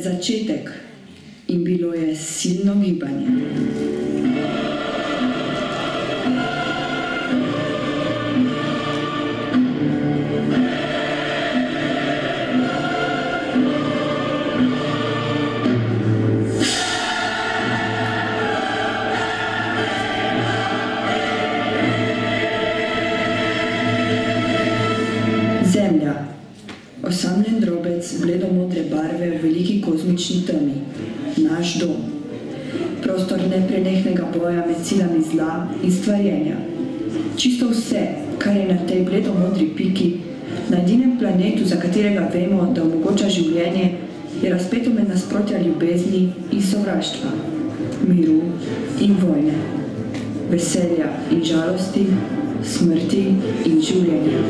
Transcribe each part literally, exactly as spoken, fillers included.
začetek in bilo je silno gibanje. Zemlja, osamljen drobec bledomodre barve v veliki kozmični temi, naš dom. Prostor neprenehnega boja med silami zla in stvarjenja. Čisto vse, kar je na tej bledomodri piki, na edinem planetu, za katerega vemo, da omogoča življenje, je razpeto med nasprotja ljubezni in sovraštva, miru in vojne, veselja in žalosti, smrti in življenja.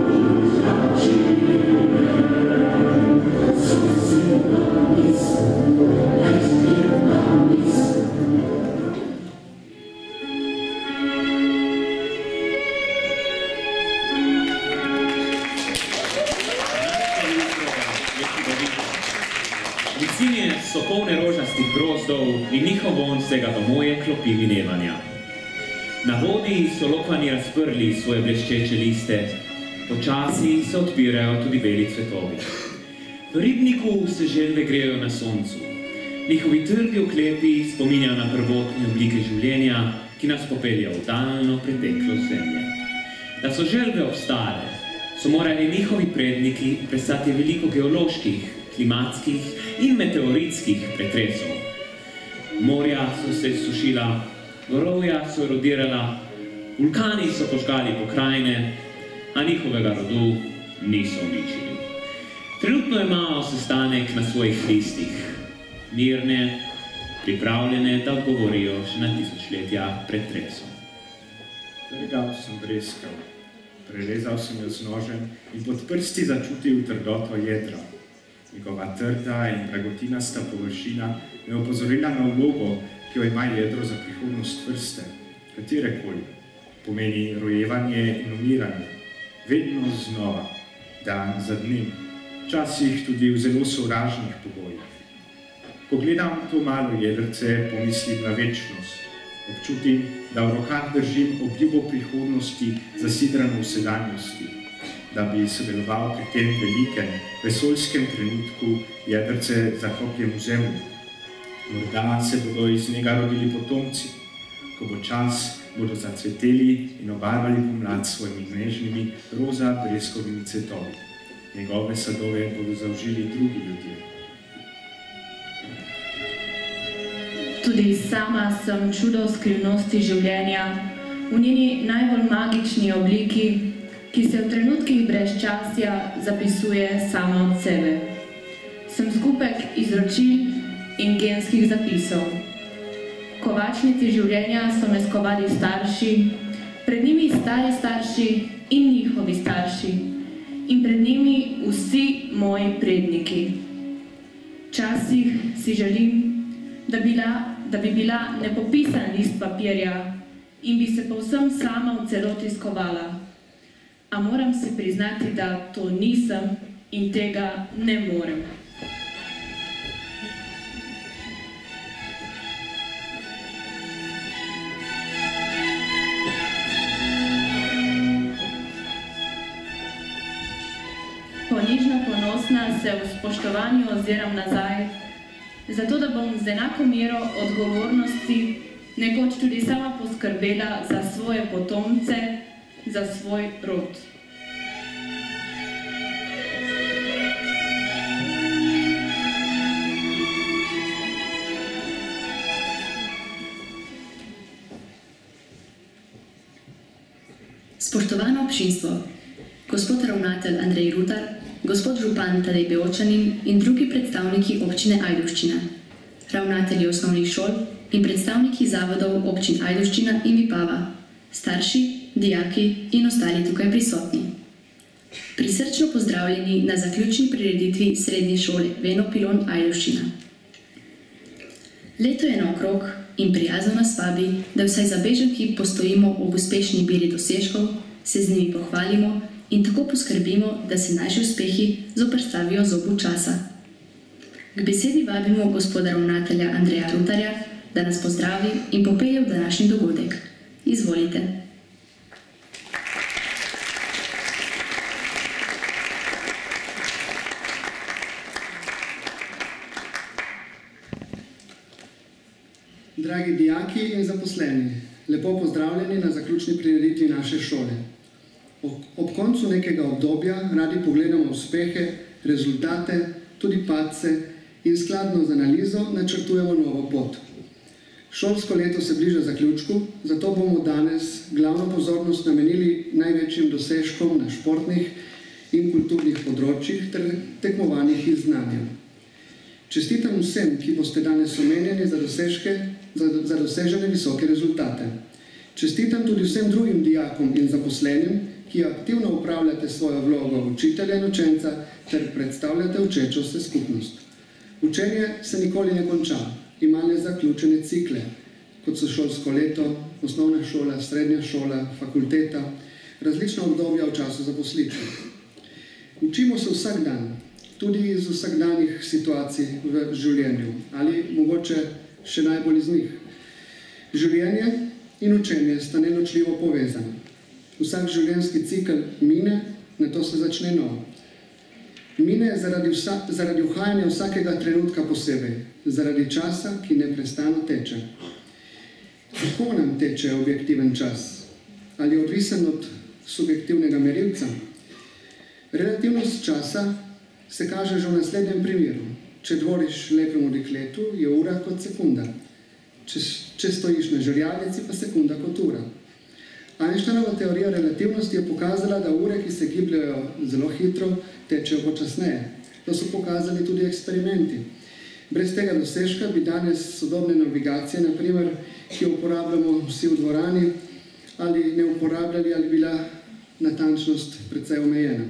Licine so polne rožastih grozdov in njihov vonj sega do moje klopi minevanja. Na vodi so lokvanji razprli svoje bleščeče liste, počasi se odpirajo tudi beli cvetovi. V ribniku se želve grejo na soncu. Njihovi trdi oklepi spominjajo na prvotne oblike življenja, ki nas popeljajo v daljno preteklost zemlje. Da so želve obstale, so morali njihovi predniki prestati veliko geoloških, klimatskih in meteoritskih pretresov. Morja so se sušila, gorovja so erodirala, vulkani so požgali pokrajine, a njihovega rodu niso uničili. Trenutno imajo sestanek na svojih listih, mirne, pripravljene, da odgovorijo še na tisočletja pretresov. Trgal sem breskev, prerezal sem jo z nožem in pod prsti začutil trdoto jedra. Njegova trda in dragotinasta površina me je opozorila na vlogo, ki jo ima jedro za prihodnost vrste, katerekoli. Pomeni rojevanje in umiranje, vedno znova, dan za dnem, včasih tudi v zelo sovražnih pogojih. Ko gledam to malo jedrce, pomislim na večnost. Občutim, da v rokah držim obljubo prihodnosti zasidrano v sedanjosti, da bi sodeloval pri tem velikem, vesoljskem trenutku jedrce zakopljem v zemlji. Morda se bodo iz njega rodili potomci. Ko bo čas, bodo zacveteli in obarvali pomlad s svojimi nežnimi, roza breskovimi cvetovi. Njegove sadove bodo zaužili drugi ljudje. Tudi sama sem čudo skrivnosti življenja, v njeni najbolj magični obliki, ki se v trenutkih brezčasja zapisuje sama od sebe. Sem skupek izročil in genskih zapisov. Kovačnici življenja so me skovali starši, pred njimi stari starši in njihovi starši, in pred njimi vsi moji predniki. Včasih si želim, da, bila, da bi bila nepopisan list papirja in bi se povsem sama v celoti skovala. A moram si priznati, da to nisem in tega ne morem. Ponižno ponosna se v spoštovanju oziram nazaj, zato da bom z enako mero odgovornosti nekoč tudi sama poskrbela za svoje potomce, za svoj rod. Spoštovano občinstvo, gospod ravnatelj Andrej Rutar, gospod župan Tadej Beočanin in drugi predstavniki občine Ajdovščina, ravnatelji osnovnih šol in predstavniki zavodov občin Ajdovščina in Vipava, starši, dijaki in ostali tukaj prisotni. Prisrčno pozdravljeni na zaključni prireditvi srednje šole Veno Pilon Ajdovščina. Leto je naokrog in prijazno nas vabi, da vsaj za bežen hip postojimo ob uspešni biri dosežkov, se z njimi pohvalimo in tako poskrbimo, da se naši uspehi zoperstavijo zobu časa. K besedi vabimo gospoda ravnatelja Andreja Rutarja, da nas pozdravi in popelje v današnji dogodek. Izvolite. Dragi dijaki in zaposleni, lepo pozdravljeni na zaključni prireditvi naše šole. Ob koncu nekega obdobja radi pogledamo uspehe, rezultate, tudi padce in skladno z analizo načrtujemo novo pot. Šolsko leto se bliža zaključku, zato bomo danes glavno pozornost namenili največjim dosežkom na športnih in kulturnih področjih ter tekmovanjih iz znanja. Čestitam vsem, ki boste danes omenjeni za dosežke, za, za dosežene visoke rezultate. Čestitam tudi vsem drugim dijakom in zaposlenim, ki aktivno upravljate svojo vlogo učitelja in učenca ter predstavljate učečo se skupnost. Učenje se nikoli ne konča, ima le zaključene cikle, kot so šolsko leto, osnovna šola, srednja šola, fakulteta, različna obdobja v času zaposlitve. Učimo se vsak dan, tudi iz vsakdanjih situacij v življenju, ali mogoče še najbolj iz njih. Življenje in učenje sta neločljivo povezani. Vsak življenjski cikel mine, nato se začne nov. Mine zaradi, vsa, zaradi uhajanja vsakega trenutka posebej, zaradi časa, ki neprestano teče. Kako nam teče objektiven čas? Ali je odvisen od subjektivnega merilca? Relativnost časa se kaže že v naslednjem primeru. Če dvoriš lepemu dekletu, je ura kot sekunda. Če, če stojiš na žerjavici, pa sekunda kot ura. Einsteinova teorija relativnosti je pokazala, da ure, ki se gibljajo zelo hitro, tečejo počasneje. To so pokazali tudi eksperimenti. Brez tega dosežka bi danes sodobne navigacije, na primer, ki jo uporabljamo vsi v dvorani, ali ne uporabljali, ali bila natančnost precej omejena.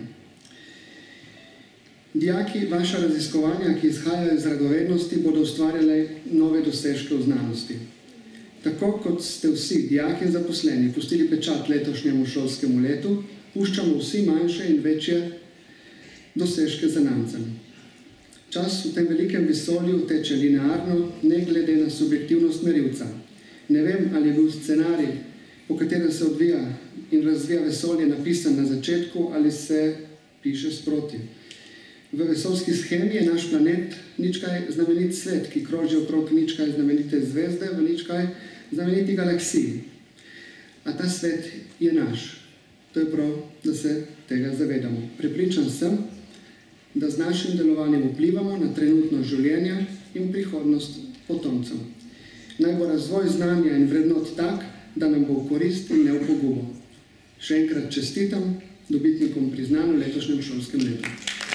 Dijaki, vaša raziskovanja, ki izhajajo iz radovednosti, bodo ustvarjale nove dosežke v znanosti. Tako kot ste vsi dijaki in zaposleni pustili pečat letošnjemu šolskemu letu, puščamo vsi manjše in večje dosežke zanamcem. Čas v tem velikem vesolju teče linearno, ne glede na subjektivnost merilca. Ne vem, ali je bil scenarij, po katerem se odvija in razvija vesolje, napisan na začetku ali se piše sproti. V vesoljski schemi je naš planet ničkaj znamenit svet, ki kroži okrog ničkaj znamenite zvezde v ničkaj znameniti galaksiji. A ta svet je naš. To je prav, da se tega zavedamo. Prepričan sem, da z našim delovanjem vplivamo na trenutno življenje in prihodnost potomcev. Naj bo razvoj znanja in vrednot tak, da nam bo v korist in ne v pogubo. Še enkrat čestitam dobitnikom priznanj v letošnjem šolskem letu.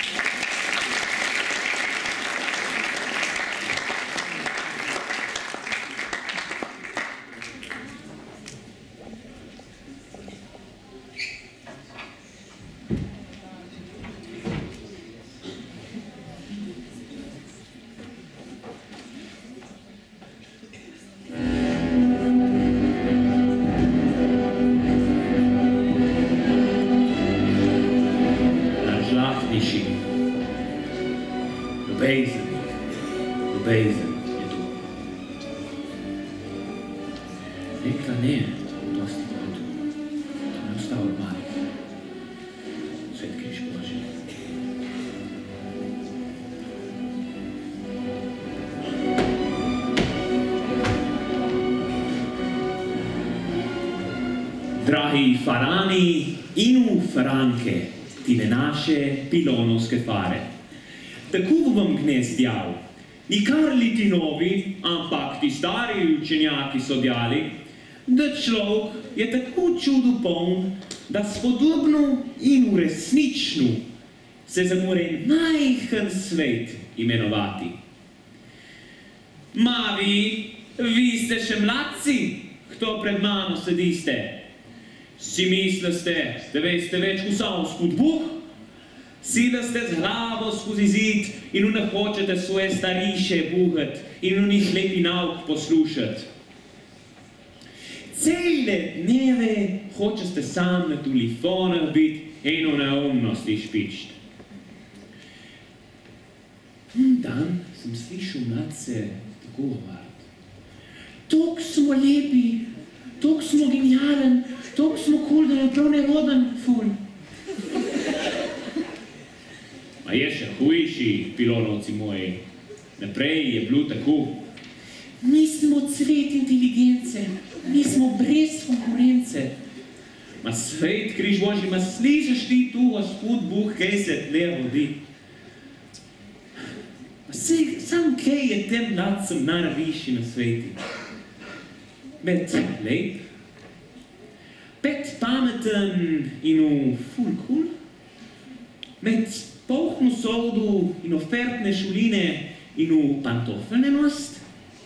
Ljubezen, ljubezen je tu. Rekla ne, dosti vodu, to ne ostalo mali. Svet križ Božji. Dragi farani in faranke, tine naše pilonovske fare. Tako vam gnezdjal, nikar li ti novi, ampak ti stari učenjaki so djali, da človek je tako čudu poln, da spodobno in uresnično se zamore najhen svet imenovati. Ma vi, vi ste še mladci, kdo pred mano sediste. Si mislite, da veste več usavskut Bog? Si da ste z glavo skozi zid in ne hočete svoje stariše buhat in v njih lepi nauk poslušati. Cele dneve hočete sam na telefonah biti in v neumnosti špičiti. Dan sem slišal mladce tako govoriti. Tok smo lepi, tok smo genijalen, tok smo kul, da je prav neroden ful. Ma je še hujši, pilonovci moji. Naprej je bilo tako. Mi smo cvet inteligence, mi smo brez konkurence. Ma svet, križ Božji, ma slišaš ti tu, Gospod Bog, kaj se tle vodi? Ma sej, sam kaj je tem mladcem najvišji na sveti? Bet lep, bet pameten in v ful kul, med polhno soldu in ofertne šuline in v pantofelnenost.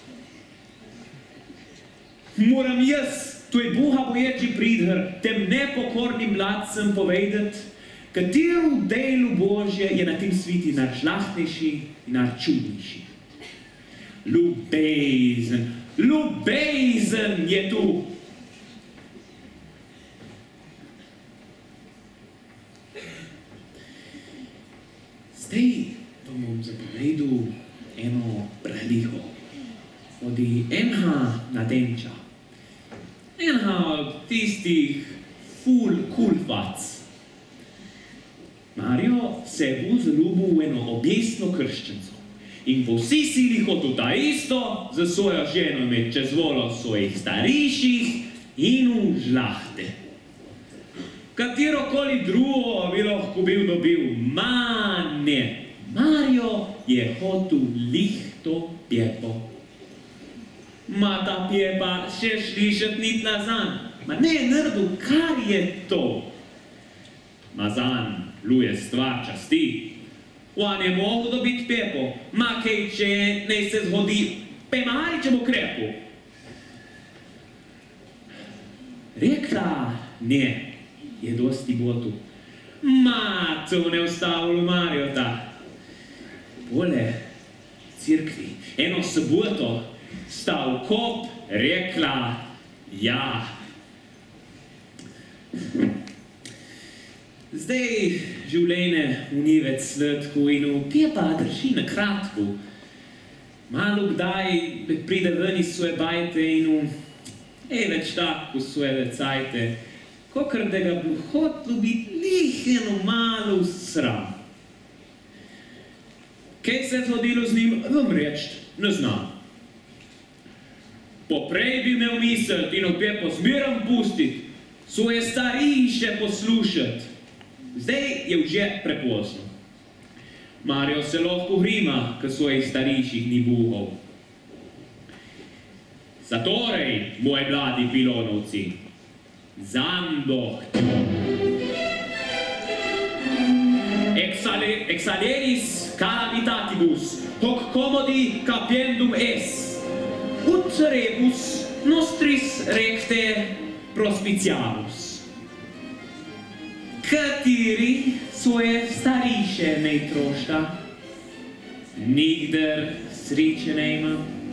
Moram jaz, to je Boha boječi pridhr, tem nepokornim mladcem povedati, katero delu Božje je na tem sviti najžlahtnejši in najčudnejši. Ljubezen, ljubezen je tu. Zdaj vam bom zapovedal eno preliho od enha nadenča. Enha od tistih ful kulfac. Mario se je bil zaljubil v eno objesno krščenco in po vsi sili hotel ta isto za svojo ženo imeti čez volo svojih starejših in v žlahte. Katerokoli drugo bi lahko bil dobil, ma ne. Mario je hotel lih to pjepo. Ma ta pjepa še slišat nit nazan. Ma ne je naredil, kar je to. Ma zan, luje stvar časti. On je mogel dobiti pjepo. Ma kaj, če ne se zgodi, pe mari, če bo krepo. Rekla, ne, je dosti botu. Ma, to ne ustavilo Mario ta. Pole cirkvi, eno soboto, sta v kop rekla ja. Zdaj življenje v ni več sladko in v pjepa drži na kratko. Malo kdaj pride ven iz svoje bajte in v ej več tako svoje cajte, kakor da ga bi hotel biti lih eno malo sram. Kaj se je zgodilo z njim, vam reči, ne znam. Poprej bi imel misliti in v pjepo zmerom pustiti, svoje stariše poslušati. Zdaj je že prepozno. Mario se lahko hrima, k svojih stariših ni buhov. Zatorej, moji mladi pilonovci, zandoht. Exaleris calamitatibus, hoc commodi capiendum es. Ut rebus nostris recte prospiciamus. Kateri svoje stariše ne trošta, nikdar sreče ne ima.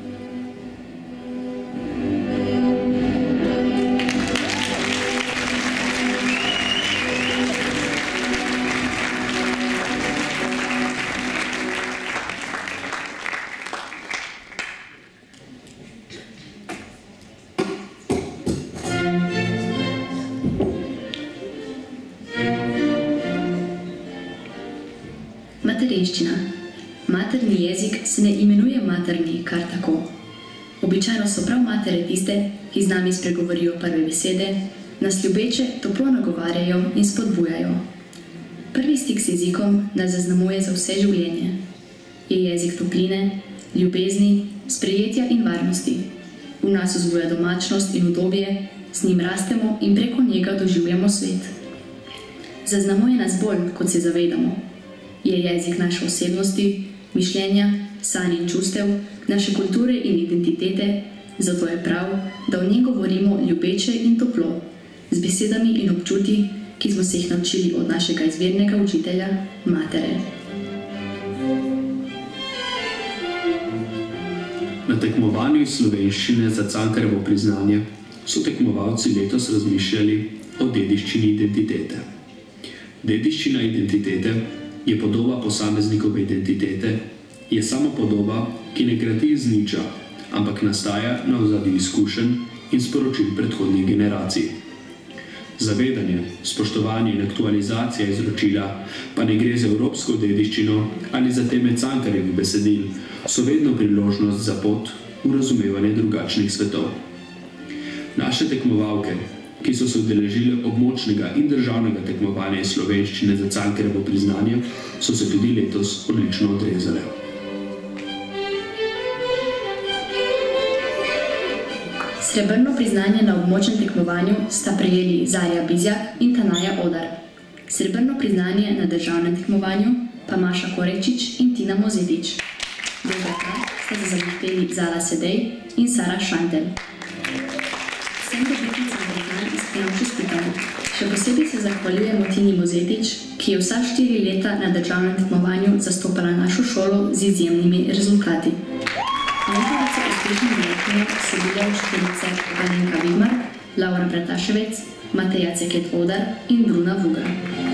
Materinščina. Materni jezik se ne imenuje materni kar tako. Običajno so prav matere tiste, ki z nami spregovorijo prve besede, nas ljubeče toplo nagovarjajo in spodbujajo. Prvi stik s jezikom nas zaznamuje za vse življenje. Je jezik topline, ljubezni, sprejetja in varnosti. V nas vzbuja domačnost in udobje, z njim rastemo in preko njega doživljamo svet. Zaznamuje nas bolj, kot se zavedamo. Je jezik naše osebnosti, mišljenja, sanj in čustev, naše kulture in identitete, zato je prav, da o njej govorimo ljubeče in toplo, z besedami in občuti, ki smo se jih naučili od našega izvirnega učitelja, matere. Na tekmovanju iz slovenščine za Cankarjevo priznanje so tekmovalci letos razmišljali o dediščini identitete. Dediščina identitete je podoba posameznikove identitete, je samo podoba, ki ne krati iz niča, ampak nastaja na ozadju izkušenj in sporočil predhodnih generacij. Zavedanje, spoštovanje in aktualizacija izročila pa ne gre za evropsko dediščino ali za teme Cankarjevih besedil, so vedno priložnost za pot v razumevanje drugačnih svetov. Naše tekmovalke, ki so se udeležile območnega in državnega tekmovanja iz slovenščine za Cankarjevo priznanje, so se tudi letos odlično odrezale. Srebrno priznanje na območnem tekmovanju sta prejeli Zarja Bizjak in Tanaja Odar. Srebrno priznanje na državnem tekmovanju pa Maša Korečič in Tina Mozetič. Do zlata sta se zavihteli Zala Sedej in Sara Šantel. Vsem dobitnicam priznanj iskreno čestitamo. Še posebej se zahvaljujemo Tini Mozetič, ki je vsa štiri leta na državnem tekmovanju zastopala našo šolo z izjemnimi rezultati. Avtorice uspešnih direktorjev so bile učiteljice Valenka Vidmar, Laura Brataševec, Mateja Ceket Odar in Bruna Vugra.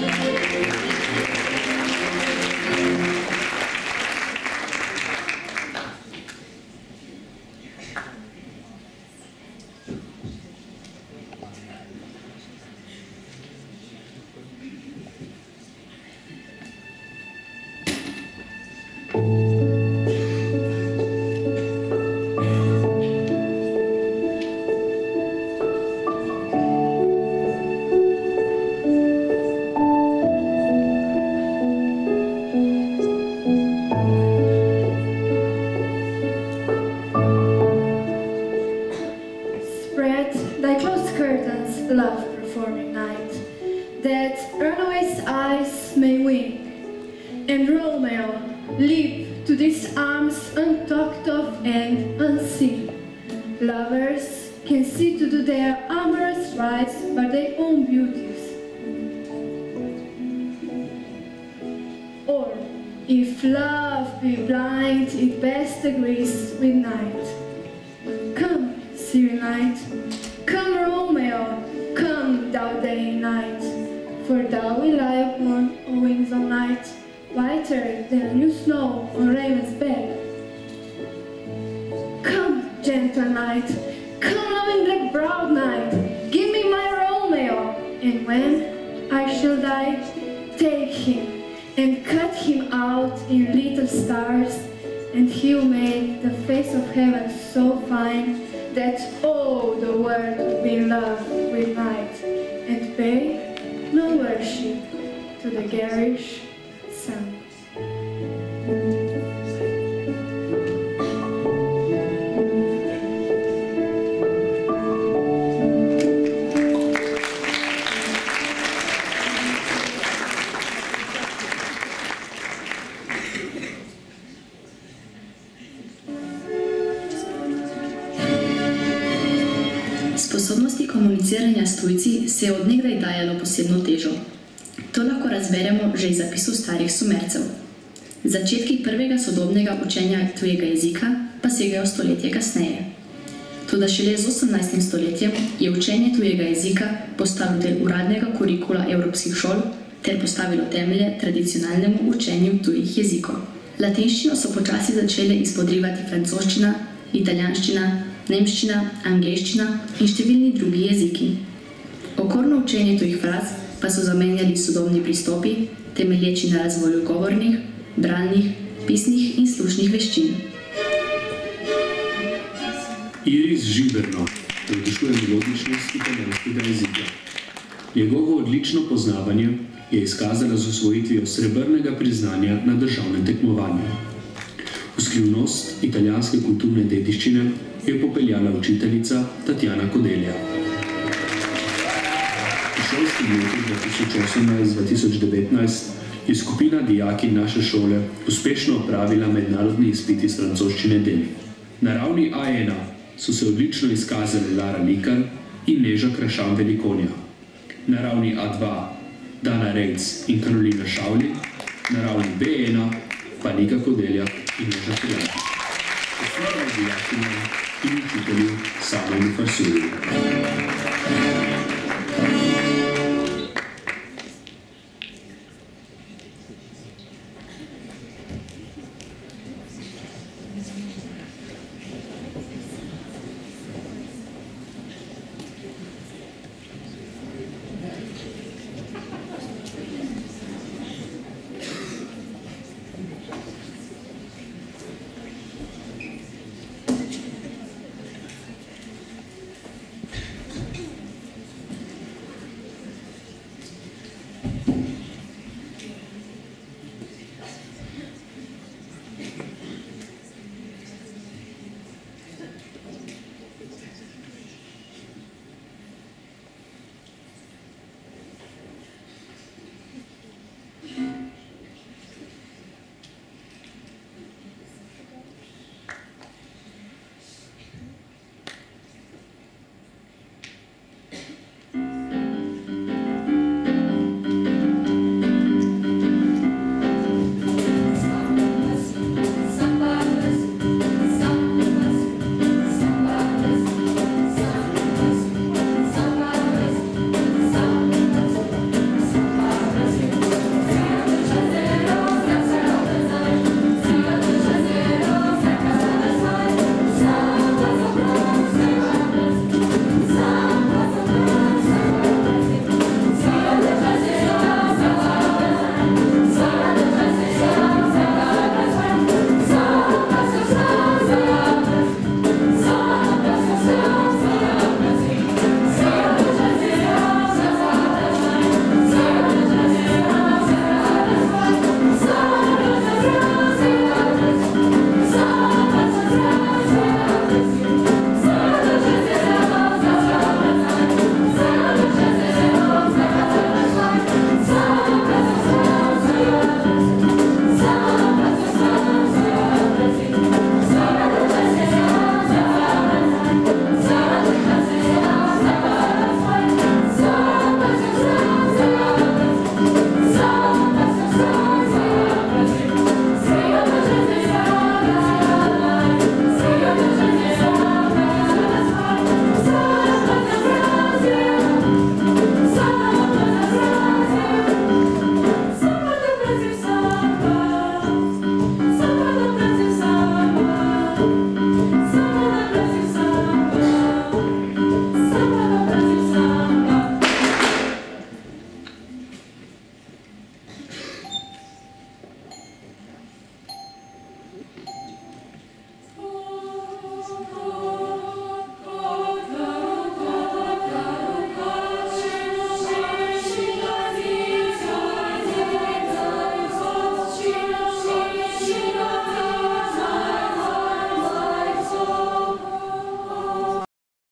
Sposobnosti komuniciranja s tujci se je od nekdaj dajalo posebno težo. To lahko razberemo že iz zapisu starih Sumercev. Začetki prvega sodobnega učenja tujega jezika pa segajo stoletje kasneje. Toda šele z osemnajstim stoletjem je učenje tujega jezika postalo del uradnega kurikula evropskih šol ter postavilo temelje tradicionalnemu učenju tujih jezikov. Latinščino so počasi začele izpodrivati francoščina, italijanščina, nemščina, angleščina in številni drugi jeziki. Okorno učenje tujih fraz pa so zamenjali sodobni pristopi, temelječi na razvoju govornih, bralnih, pisnih in slušnih veščin. Iris Žiberno navdušuje melodičnost italijanskega jezika. Njegovo odlično poznavanje je izkazala z osvojitvijo srebrnega priznanja na državnem tekmovanju. V skrivnost italijanske kulturne dediščine je popeljala učiteljica Tatjana Kodelja. V šolskem letu dva tisoč osemnajst dva tisoč devetnajst je skupina dijakinj naše šole uspešno opravila mednarodni izpit iz francoščine del. Na ravni A ena so se odlično izkazali Lara Likar in Neža Krašan Velikonja. Na ravni A dva Dana Rejc in Karolina Šavli, na ravni B ena pa Nika Kodelja in Neža Krjaki. Posebno dijakinjam in učitelju Samonu Fasulju.